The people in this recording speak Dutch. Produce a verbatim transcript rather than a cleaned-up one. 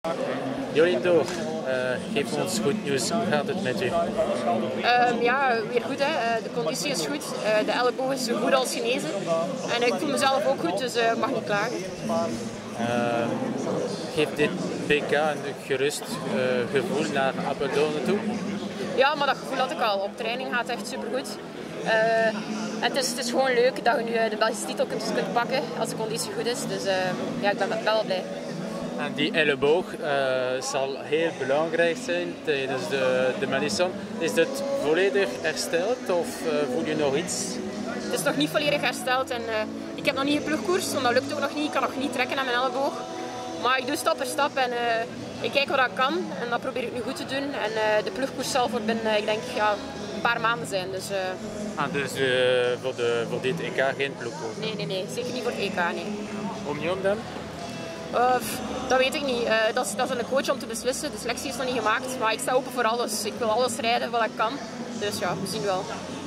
Jolindo, uh, geef ons goed nieuws. Hoe gaat het met u? Um, ja, weer goed. Hè. De conditie is goed. Uh, de elleboog is zo goed als genezen. En ik voel mezelf ook goed, dus ik uh, mag niet klagen. Uh, geeft dit P K een gerust uh, gevoel naar Apeldoorn toe? Ja, maar dat gevoel had ik al. Op training gaat het echt supergoed. Uh, en het is, het is gewoon leuk dat je nu de Belgische titel kunt, kunt pakken als de conditie goed is. Dus uh, ja, ik ben wel blij. En die elleboog uh, zal heel belangrijk zijn tijdens de, de marathon. Is het volledig hersteld of uh, voel je nog iets? Het is nog niet volledig hersteld en uh, ik heb nog niet geploegkoers, want dat lukt ook nog niet. Ik kan nog niet trekken aan mijn elleboog. Maar ik doe stap per stap en uh, ik kijk wat ik kan en dat probeer ik nu goed te doen. En uh, de ploegkoers zal voor binnen, uh, ik denk, ja, een paar maanden zijn. Dus, uh... ah, dus uh, voor, de, voor dit E K geen ploegkoers? Nee, nee, nee, zeker niet voor het E K. Nee. Omnium dan? Uh, dat weet ik niet. Uh, dat, is, dat is een coach om te beslissen. De selectie is nog niet gemaakt. Maar ik sta open voor alles. Ik wil alles rijden wat ik kan. Dus ja, we zien wel.